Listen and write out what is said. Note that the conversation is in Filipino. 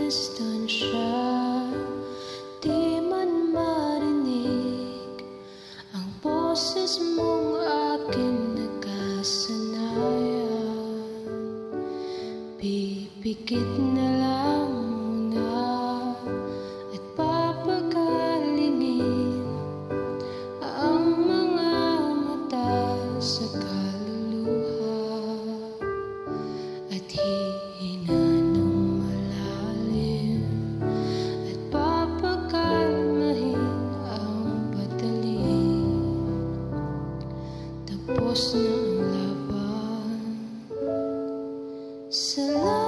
distansya, di man marinig ang boses mong aking nagkasanayan. Pipikit na lang muna at papagalingin ang mga mata sa kaluluha at hihina ng malalim at papakalmahin ang patalim. Tapos na ang laban. Salamat.